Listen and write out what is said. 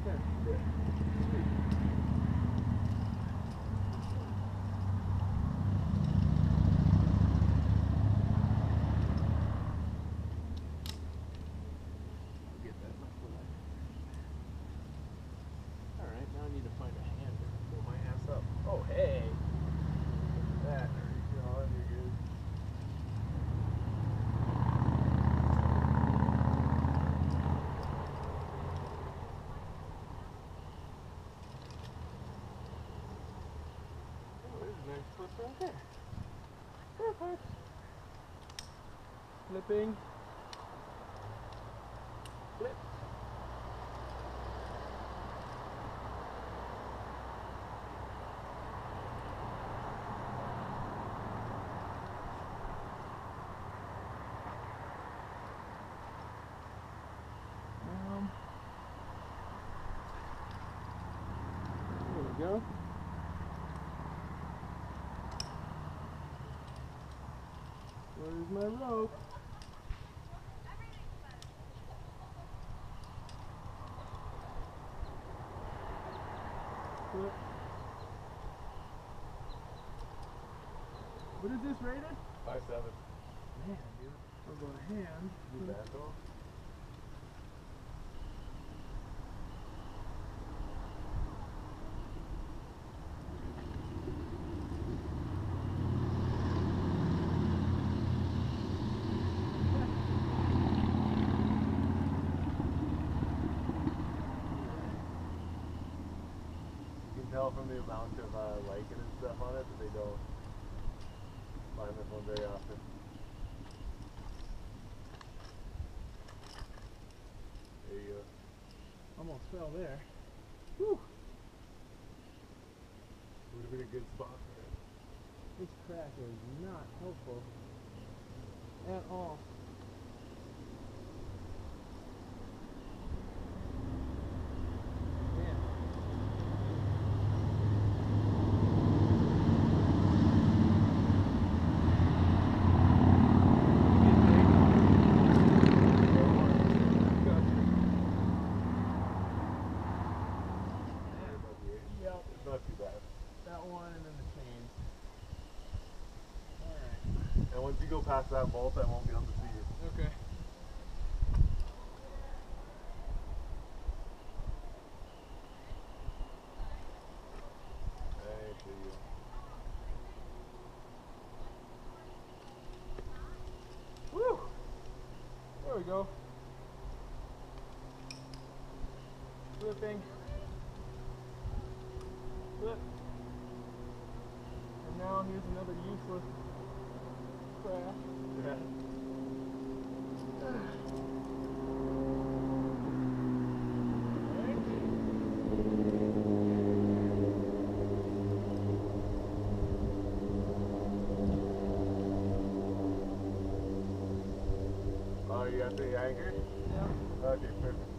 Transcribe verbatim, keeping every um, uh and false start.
ten. Yeah. Sweet. Get that knuckle back. Alright, now I need to find a hand to pull my ass up. Oh, hey! Look at that. There you go, you're good. Oh, there's a nice flip right there. Perfect. Flipping. Flip. Um, there we go. Where's my rope? Flip. What is this rated? Five seven. Man, dude. I'll go to hand. You bad though? You can tell from the amount of uh, lichen and stuff on it that they don't find this one very often. There you go. Almost fell there. Whew. Would have been a good spot for it. This crack is not helpful at all. Man. Yep. It's not too bad. That one and then the chains. Alright. And once you go past that bolt, I won't be able to see you. Okay. Hey, see you. Woo! There we go. Flipping. Flip. And now here's another useless crash. Yeah. Oh, you got the anchor? Yeah. Okay, perfect.